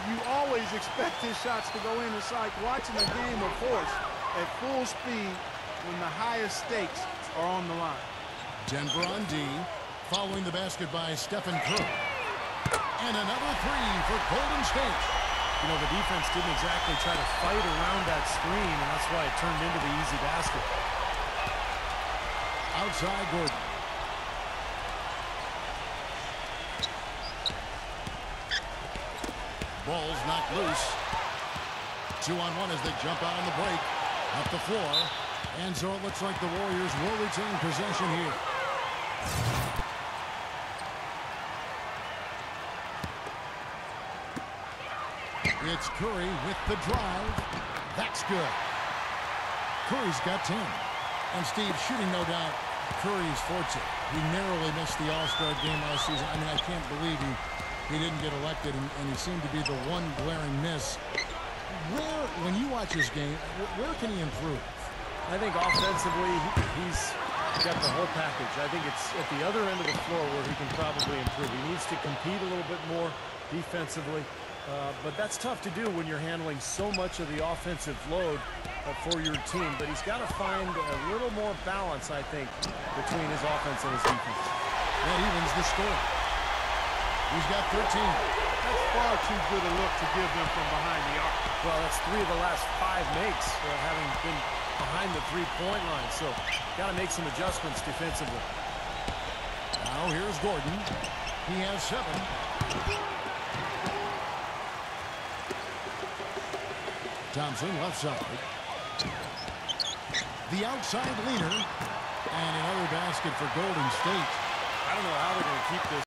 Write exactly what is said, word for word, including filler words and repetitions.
you always expect his shots to go in. It's like watching a game of horse at full speed when the highest stakes are on the line. Denver on D, following the basket by Stephen Curry. And another three for Golden State. You know, the defense didn't exactly try to fight around that screen, and that's why it turned into the easy basket. Outside Gordon. Ball's knocked loose. Two on one as they jump out on the break. Up the floor. And so it looks like the Warriors will retain possession here. It's Curry with the drive. That's good. Curry's got ten. And Steve, shooting no doubt Curry's forte. He narrowly missed the All-Star game last season. I mean, I can't believe he, he didn't get elected, and, and he seemed to be the one glaring miss. Where, when you watch his game, where can he improve? I think offensively, he's got the whole package. I think it's at the other end of the floor where he can probably improve. He needs to compete a little bit more defensively. Uh, but that's tough to do when you're handling so much of the offensive load uh, for your team. But he's got to find a little more balance, I think, between his offense and his defense. That evens the score. He's got thirteen. That's far too good a look to give them from behind the arc. Well, that's three of the last five makes, uh, having been behind the three-point line. So, got to make some adjustments defensively. Now here's Gordon. He has seven. Thompson left side. The outside leaner. And another basket for Golden State. I don't know how they're going to keep this